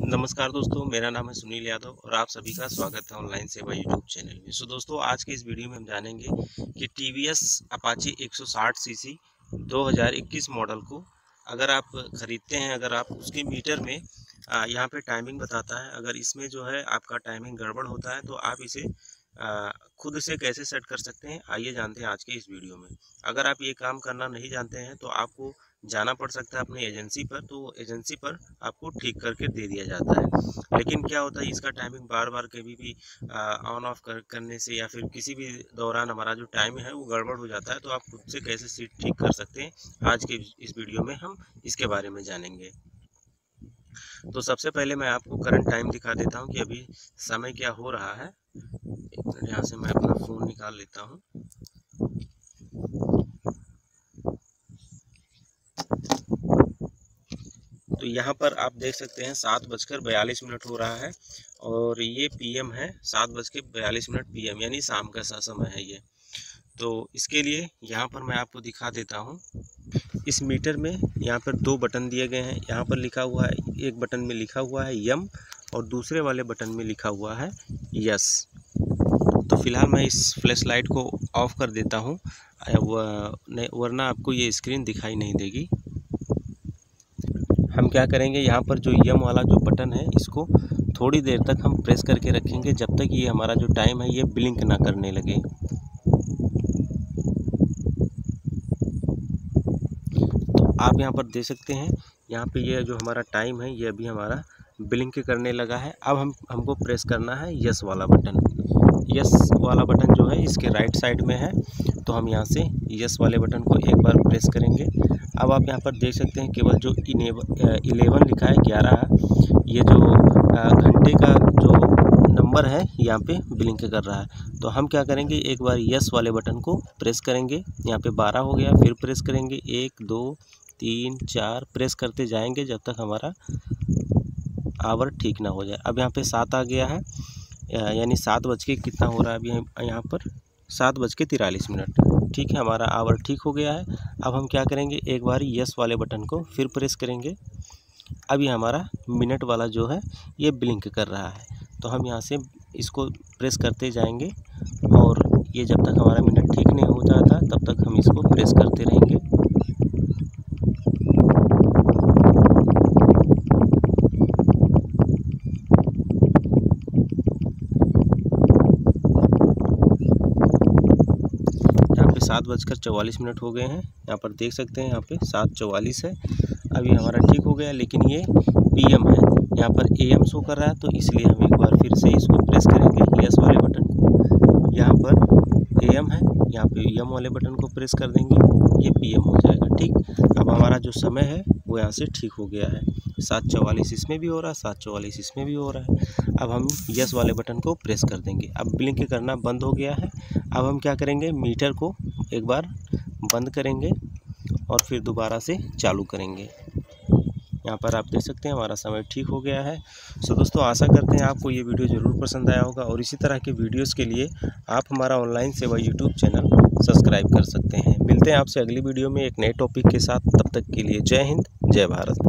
नमस्कार दोस्तों, मेरा नाम है सुनील यादव और आप सभी का स्वागत है ऑनलाइन सेवा यूट्यूब चैनल में। दोस्तों, आज के इस वीडियो में हम जानेंगे कि टीवीएस अपाचे 160 सीसी 2021 मॉडल को अगर आप ख़रीदते हैं, अगर आप उसके मीटर में यहाँ पे टाइमिंग बताता है, अगर इसमें जो है आपका टाइमिंग गड़बड़ होता है तो आप इसे खुद से कैसे सेट कर सकते हैं, आइए जानते हैं आज के इस वीडियो में। अगर आप ये काम करना नहीं जानते हैं तो आपको जाना पड़ सकता है अपनी एजेंसी पर, तो एजेंसी पर आपको ठीक करके दे दिया जाता है। लेकिन क्या होता है, इसका टाइमिंग बार बार कभी भी ऑन ऑफ करने से या फिर किसी भी दौरान हमारा जो टाइम है वो गड़बड़ हो जाता है, तो आप खुद से कैसे सीट ठीक कर सकते हैं, आज के इस वीडियो में हम इसके बारे में जानेंगे। तो सबसे पहले मैं आपको करंट टाइम दिखा देता हूँ कि अभी समय क्या हो रहा है। एक मिनट, यहाँ से मैं अपना फ़ोन निकाल लेता हूँ। तो यहाँ पर आप देख सकते हैं 7:42 हो रहा है और ये पीएम है, 7:42 पीएम, यानी शाम का समय है ये। तो इसके लिए यहाँ पर मैं आपको दिखा देता हूँ। इस मीटर में यहाँ पर दो बटन दिए गए हैं। यहाँ पर लिखा हुआ है, एक बटन में लिखा हुआ है यम और दूसरे वाले बटन में लिखा हुआ है यस। तो फिलहाल मैं इस फ्लैश लाइट को ऑफ कर देता हूँ, वरना आपको ये स्क्रीन दिखाई नहीं देगी। हम क्या करेंगे, यहाँ पर जो यम वाला जो बटन है इसको थोड़ी देर तक हम प्रेस करके रखेंगे, जब तक ये हमारा जो टाइम है ये ब्लिंक ना करने लगे। तो आप यहाँ पर देख सकते हैं, यहाँ पे ये जो हमारा टाइम है ये अभी हमारा ब्लिंक करने लगा है। अब हमको प्रेस करना है यस वाला बटन। यस वाला बटन जो है इसके राइट साइड में है, तो हम यहाँ से यस वाले बटन को एक बार प्रेस करेंगे। अब आप यहाँ पर देख सकते हैं केवल जो 11 लिखा है, 11 है, ये जो घंटे का जो नंबर है यहाँ पे ब्लिंक कर रहा है। तो हम क्या करेंगे, एक बार यस वाले बटन को प्रेस करेंगे। यहाँ पे 12 हो गया, फिर प्रेस करेंगे 1 2 3 4, प्रेस करते जाएंगे जब तक हमारा आवर ठीक ना हो जाए। अब यहाँ पे 7 आ गया है, यानी 7 बज के कितना हो रहा है अभी यहाँ पर 7:43। ठीक है, हमारा आवर ठीक हो गया है। अब हम क्या करेंगे, एक बार यस वाले बटन को फिर प्रेस करेंगे। अब ये हमारा मिनट वाला जो है ये ब्लिंक कर रहा है, तो हम यहाँ से इसको प्रेस करते जाएंगे और ये जब तक हमारा मिनट ठीक नहीं हो जाता तब तक हम इसको प्रेस करते रहेंगे। यहाँ पे 7:44 हो गए हैं, यहाँ पर देख सकते हैं, यहाँ पे 7:44 है। अभी हमारा ठीक हो गया, लेकिन ये पीएम है, यहाँ पर एएम शो कर रहा है, तो इसलिए हम एक बार फिर से इसको प्रेस करेंगे यस वाले बटन को। यहाँ पर एएम है, यहाँ पे एम वाले बटन को प्रेस कर देंगे, ये पीएम हो जाएगा। ठीक, अब हमारा जो समय है वो यहाँ से ठीक हो गया है। 7:44 इसमें भी हो रहा है, 7:44 इसमें भी हो रहा है। अब हम यस वाले बटन को प्रेस कर देंगे। अब ब्लिंक करना बंद हो गया है। अब हम क्या करेंगे, मीटर को एक बार बंद करेंगे और फिर दोबारा से चालू करेंगे। यहाँ पर आप देख सकते हैं हमारा समय ठीक हो गया है। दोस्तों, आशा करते हैं आपको ये वीडियो ज़रूर पसंद आया होगा और इसी तरह के वीडियोस के लिए आप हमारा ऑनलाइन सेवा यूट्यूब चैनल सब्सक्राइब कर सकते हैं। मिलते हैं आपसे अगली वीडियो में एक नए टॉपिक के साथ। तब तक के लिए जय हिंद, जय भारत।